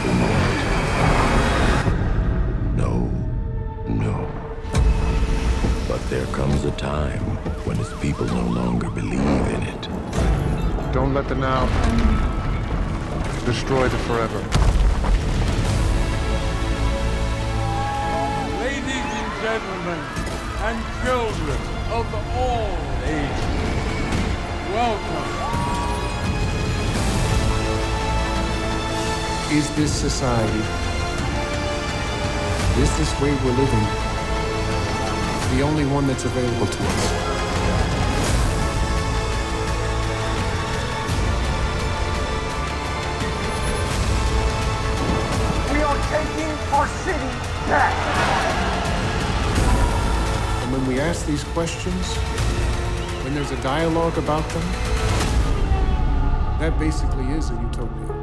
people want. No, no. But there comes a time when its people no longer believe in it. Don't let the now destroy the forever. Ladies and gentlemen, and children of all ages, welcome. Is this society, is this way we're living, the only one that's available to us? We are taking our city back. And when we ask these questions, when there's a dialogue about them, that basically is a utopia.